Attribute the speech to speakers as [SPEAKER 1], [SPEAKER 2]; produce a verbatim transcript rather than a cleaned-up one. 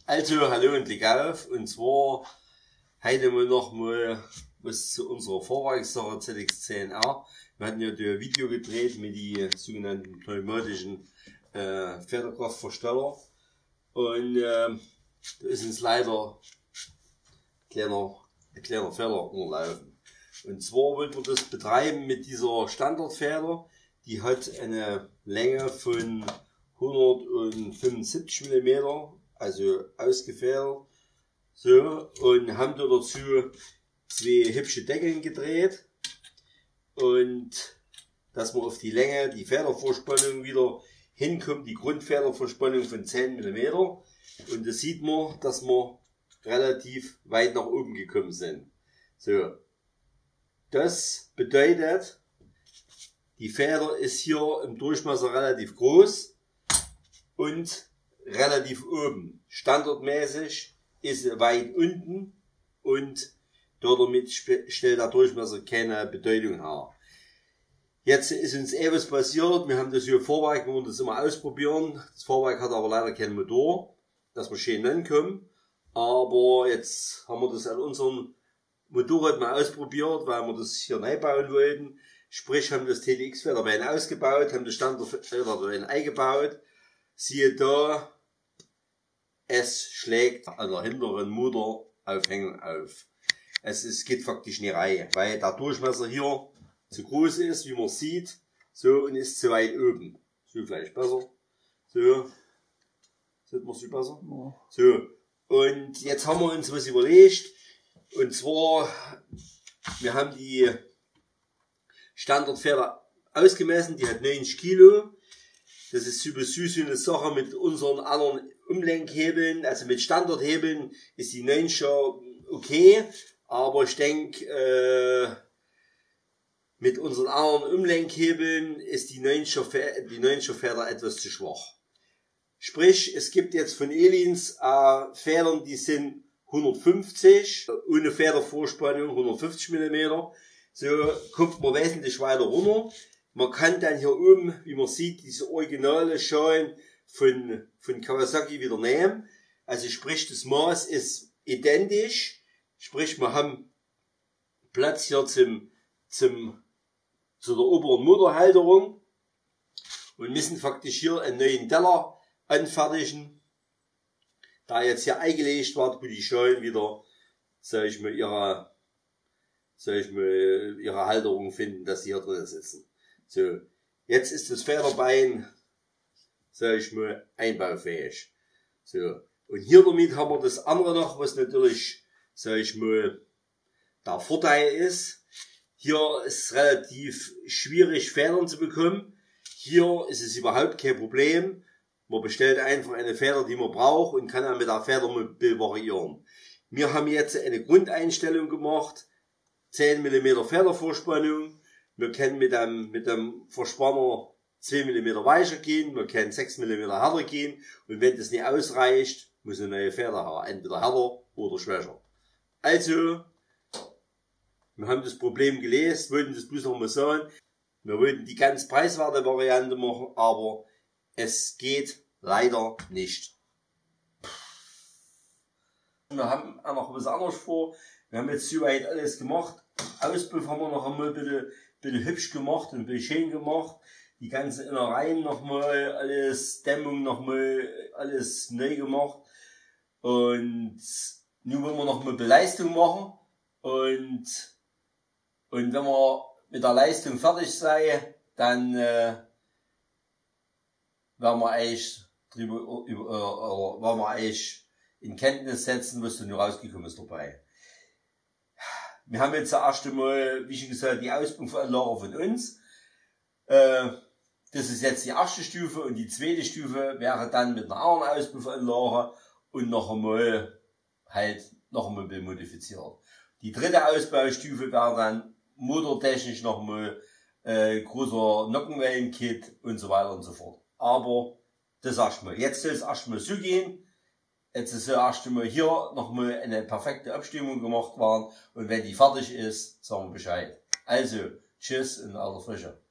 [SPEAKER 1] Also, hallo und Glück auf. Und zwar heute mal noch mal was zu unserer Fahrwerkssache Z X zehn R. Wir hatten ja ein Video gedreht mit die sogenannten pneumatischen äh, Federkraftversteller. Und äh, da ist uns leider ein kleiner, ein kleiner Fehler unterlaufen. Und zwar wollten wir das betreiben mit dieser Standardfeder. Die hat eine Länge von hundertfünfundsiebzig Millimeter, also ausgefedert. So, und haben da dazu zwei hübsche Deckeln gedreht. Und dass man auf die Länge, die Federverspannung wieder hinkommt, die Grundfederverspannung von zehn Millimeter. Und da sieht man, dass wir relativ weit nach oben gekommen sind. So, das bedeutet, die Feder ist hier im Durchmesser relativ groß und relativ oben. Standardmäßig ist sie weit unten und damit stellt der Durchmesser keine Bedeutung her. Jetzt ist uns eh was passiert. Wir haben das hier Fahrwerk, wir wollen das immer ausprobieren. Das Fahrwerk hat aber leider keinen Motor, dass wir schön rankommen. Aber jetzt haben wir das an unserem Motorrad mal ausprobiert, weil wir das hier neu bauen wollten. Sprich, haben das T D X-Federbein ausgebaut, haben das Standardfederbein eingebaut. Siehe da, es schlägt an der hinteren Moteraufhängung auf. Es ist, geht faktisch nicht rein, weil der Durchmesser hier zu groß ist, wie man sieht, so, und ist zu weit oben. So, vielleicht besser. So. Sieht man so besser? Ja. So. Und jetzt haben wir uns was überlegt. Und zwar, wir haben die Standardfeder ausgemessen, die hat neunzig Kilo. Das ist sowieso so eine Sache mit unseren anderen Umlenkhebeln, also mit Standardhebeln ist die neunzig okay, aber ich denke, äh, mit unseren anderen Umlenkhebeln ist die neunziger Feder etwas zu schwach. Sprich, es gibt jetzt von Elins äh, Federn, die sind hundertfünfzig, ohne Federvorspannung hundertfünfzig Millimeter. So kommt man wesentlich weiter runter. Man kann dann hier oben, wie man sieht, diese originale Schalen von, von Kawasaki wieder nehmen. Also sprich, das Maß ist identisch. Sprich, wir haben Platz hier zum, zum, zu der oberen Motorhalterung und müssen faktisch hier einen neuen Teller anfertigen, da jetzt hier eingelegt wird, wo die Schalen wieder, sag ich mal, ihre, sag ich mal, ihre Halterung finden, dass sie hier drin sitzen. So, jetzt ist das Federbein, sag ich mal, einbaufähig. So, und hier damit haben wir das andere noch, was natürlich, sag ich mal, der Vorteil ist. Hier ist es relativ schwierig, Federn zu bekommen. Hier ist es überhaupt kein Problem. Man bestellt einfach eine Feder, die man braucht, und kann dann mit der Feder variieren. Wir haben jetzt eine Grundeinstellung gemacht, zehn Millimeter Federvorspannung. Wir können mit dem, mit dem Verspanner zwei Millimeter weicher gehen, wir können sechs Millimeter härter gehen, und wenn das nicht ausreicht, muss eine neue Feder her, entweder härter oder schwächer. Also, wir haben das Problem gelöst, wollten das bloß noch mal sagen. Wir wollten die ganz preiswerte Variante machen, aber es geht leider nicht. Wir haben auch noch was anderes vor. Wir haben jetzt soweit alles gemacht. Auspuff haben wir noch einmal ein bisschen, bisschen hübsch gemacht und ein bisschen schön gemacht. Die ganzen Innereien nochmal, alles, Dämmung nochmal, alles neu gemacht. Und nun wollen wir noch mal Beleistung machen. Und, und wenn wir mit der Leistung fertig sein, dann äh, werden wir eigentlich drüber, über, äh, werden wir eigentlich in Kenntnis setzen, was da nur rausgekommen ist dabei. Wir haben jetzt zuerst einmal, wie schon gesagt, die Auspuffanlage von uns. Äh, das ist jetzt die erste Stufe, und die zweite Stufe wäre dann mit einer anderen Auspuffanlage und noch einmal halt noch einmal modifiziert. Die dritte Ausbaustufe wäre dann motortechnisch noch einmal äh, großer Nockenwellenkit und so weiter und so fort. Aber das erstmal. Jetzt soll es erstmal so gehen. Jetzt soll erstmal hier nochmal eine perfekte Abstimmung gemacht werden, und wenn die fertig ist, sagen wir Bescheid. Also, tschüss in aller Frische.